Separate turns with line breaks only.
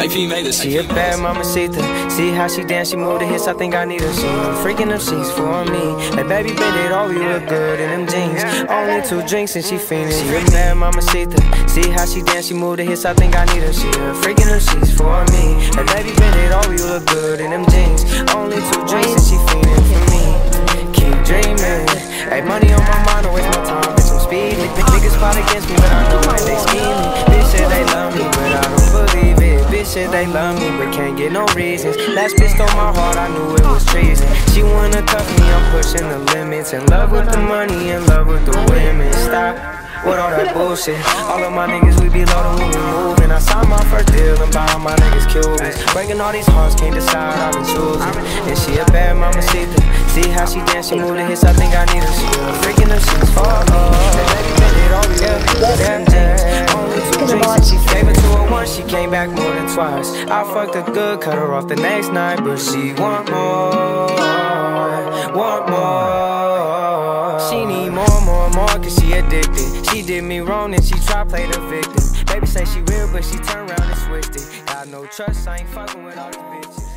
AP made this.
She a bad mamacita. See how she dance, she move the hips, I think I need her. She freaking them sheets for me. Hey baby, bend it over, you look good in them jeans. Only 2 drinks and she fiendin'. She a bad mamacita. See how she dance, she move the hips, I think I need her. She freaking them sheets for me. Hey baby, bend it over, you look good in them jeans. Only 2 drinks and she fiendin' for me. Keep dreaming. Hey, money on my mind, don't waste my time, bitch, I'm speeding. Niggas plot against me, but I know that they scheming. Bitch said they love me, but I don't believe it. Bitch said they love me, but can't get no reasons. Last bitch stole my heart, I knew it was treason. She wanna cuff me, I'm pushing the limits. In love with the money, in love with the women. Stop with all that bullshit. All of my niggas, we be loaded when we moving. I signed my first deal and buying my niggas Cubans. Breaking all these hearts, can't decide, I've been choosing. And she a bad mamacita. See how she dance, she move the hips, I think I need her. She freaking them sheets for me. That baby bend it over, yeah, damn jeans. Only 2 drinks and she gave it to her once, she came back more than twice. I fucked her good, cut her off the next night, but she want more, want more. She need more, cause she addicted. She did me wrong and she tried play the victim. Baby say she real, but she turned around and switched it. Got no trust, I ain't fucking with all these bitches.